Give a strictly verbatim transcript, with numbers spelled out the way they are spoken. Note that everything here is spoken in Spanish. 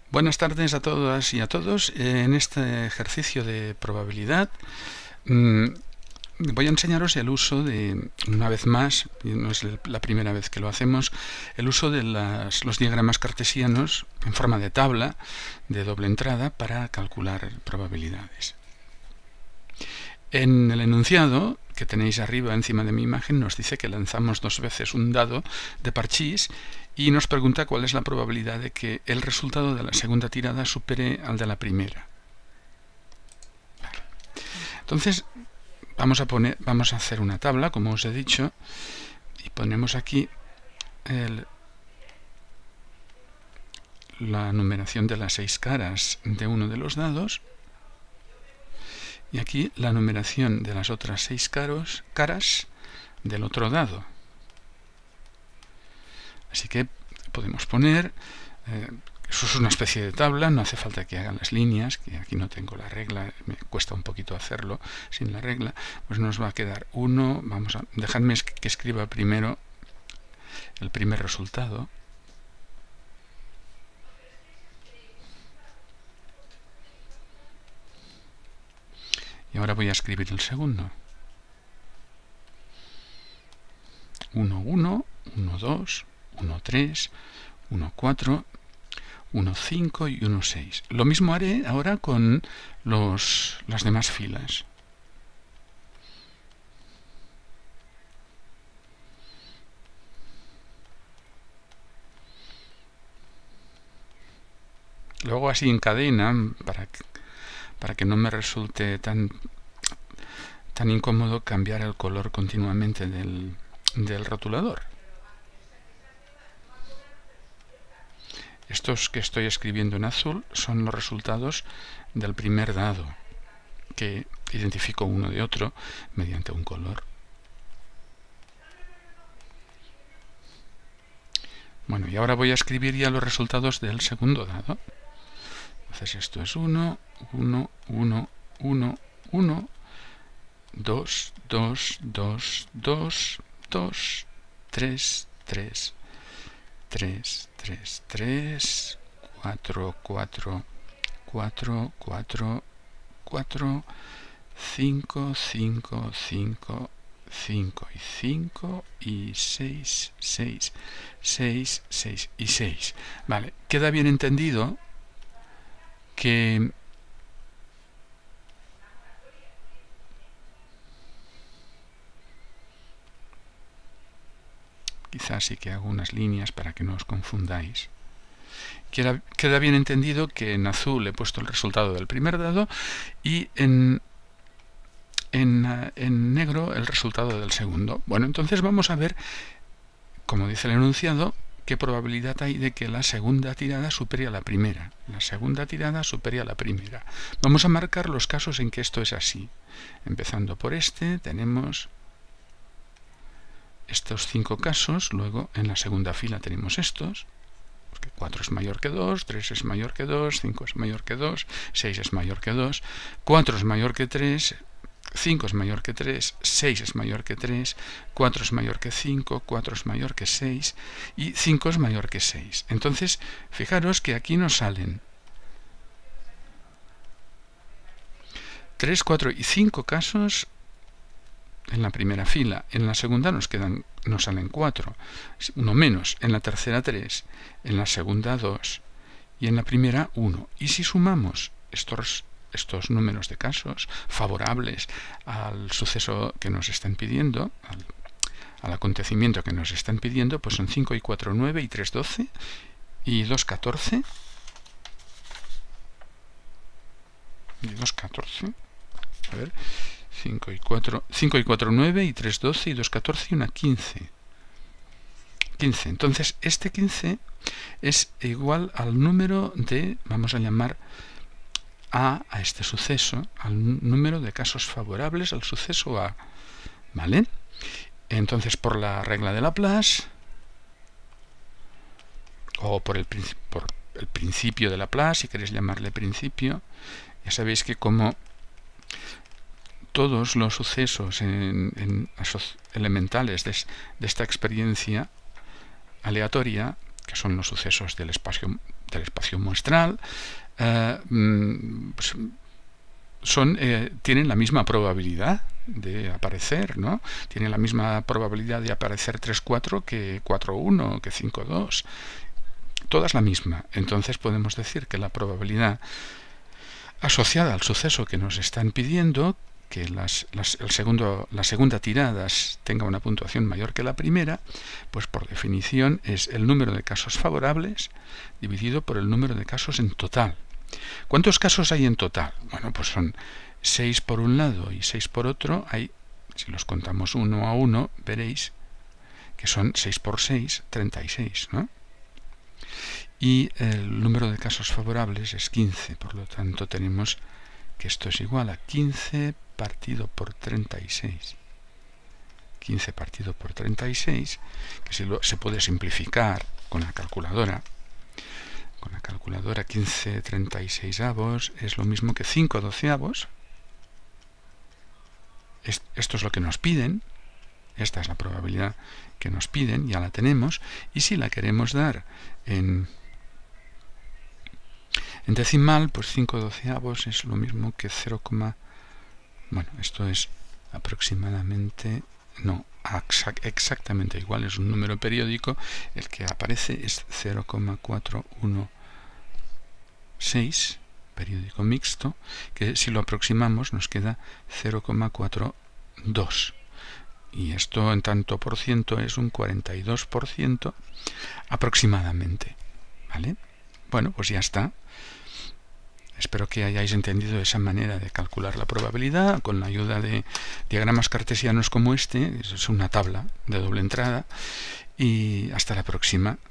Buenas tardes a todas y a todos. En este ejercicio de probabilidad mmm, voy a enseñaros el uso de, una vez más, y no es la primera vez que lo hacemos, el uso de las, los diagramas cartesianos en forma de tabla de doble entrada para calcular probabilidades. En el enunciado que tenéis arriba encima de mi imagen nos dice que lanzamos dos veces un dado de parchís y nos pregunta cuál es la probabilidad de que el resultado de la segunda tirada supere al de la primera. Vale. Entonces vamos a, poner, vamos a hacer una tabla, como os he dicho, y ponemos aquí el, la numeración de las seis caras de uno de los dados. Y aquí la numeración de las otras seis caros, caras del otro dado. Así que podemos poner, eh, eso es una especie de tabla, no hace falta que hagan las líneas, que aquí no tengo la regla, me cuesta un poquito hacerlo sin la regla, pues nos va a quedar uno, vamos a, dejadme que escriba primero el primer resultado. Y ahora voy a escribir el segundo. uno, uno, uno, dos, uno, tres, uno, cuatro, uno, cinco y uno, seis. Lo mismo haré ahora con los, las demás filas. Lo hago así en cadena para que para que no me resulte tan, tan incómodo cambiar el color continuamente del, del rotulador. Estos que estoy escribiendo en azul son los resultados del primer dado, que identifico uno de otro mediante un color. Bueno, y ahora voy a escribir ya los resultados del segundo dado. Entonces esto es uno, uno, uno, uno, uno, dos, dos, dos, dos, dos, tres, tres, tres, tres, tres, cuatro, cuatro, cuatro, cuatro, cuatro, cinco, cinco, cinco, cinco y cinco y seis, seis, seis, seis y seis. Vale, queda bien entendido que quizás sí que hago unas líneas para que no os confundáis. Queda, queda bien entendido que en azul he puesto el resultado del primer dado y en, en, en negro el resultado del segundo. Bueno, entonces vamos a ver, como dice el enunciado, qué probabilidad hay de que la segunda tirada supere a la primera. La segunda tirada supere a la primera. Vamos a marcar los casos en que esto es así. Empezando por este, tenemos estos cinco casos. Luego, en la segunda fila tenemos estos. Porque cuatro es mayor que dos, tres es mayor que dos, cinco es mayor que dos, seis es mayor que dos, cuatro es mayor que tres, cinco es mayor que tres, seis es mayor que tres, cuatro es mayor que cinco, cuatro es mayor que seis y cinco es mayor que seis. Entonces, fijaros que aquí nos salen tres, cuatro y cinco casos en la primera fila. En la segunda nos quedan, nos salen cuatro, uno menos, en la tercera tres, en la segunda dos y en la primera uno. Y si sumamos estos estos números de casos favorables al suceso que nos están pidiendo, al, al acontecimiento que nos están pidiendo, pues son cinco y cuatro, nueve y tres, doce y dos, catorce y dos, catorce, a ver, cinco y cuatro, cinco y cuatro, nueve y tres, doce y dos, catorce y una quince. quince. Entonces este quince es igual al número de, vamos a llamar A a este suceso, al número de casos favorables al suceso A. ¿Vale? Entonces, por la regla de Laplace, o por el, por el principio de Laplace, si queréis llamarle principio, ya sabéis que como todos los sucesos en, en elementales de, de esta experiencia aleatoria, que son los sucesos del espacio del espacio muestral, eh, pues son, eh, tienen la misma probabilidad de aparecer, ¿no? Tienen la misma probabilidad de aparecer tres cuatro que cuatro uno, que cinco dos. Todas la misma. Entonces podemos decir que la probabilidad asociada al suceso que nos están pidiendo, que las, las, el segundo, la segunda tirada tenga una puntuación mayor que la primera, pues por definición es el número de casos favorables dividido por el número de casos en total. ¿Cuántos casos hay en total? Bueno, pues son seis por un lado y seis por otro. Hay, si los contamos uno a uno, veréis que son seis por seis, treinta y seis, ¿no? Y el número de casos favorables es quince, por lo tanto tenemos que esto es igual a quince partido por treinta y seis. quince partido por treinta y seis, que se, lo, se puede simplificar con la calculadora. Con la calculadora quince treinta y seis avos es lo mismo que cinco doceavos. Es, esto es lo que nos piden. Esta es la probabilidad que nos piden, ya la tenemos. Y si la queremos dar en, en decimal, pues cinco doceavos es lo mismo que cero, bueno, esto es aproximadamente, no, exactamente igual, es un número periódico, el que aparece es cero coma cuatrocientos dieciséis, periódico mixto, que si lo aproximamos nos queda cero coma cuarenta y dos. Y esto en tanto por ciento es un cuarenta y dos por ciento aproximadamente. ¿Vale? Bueno, pues ya está. Espero que hayáis entendido esa manera de calcular la probabilidad con la ayuda de diagramas cartesianos como este. Es una tabla de doble entrada. Y hasta la próxima.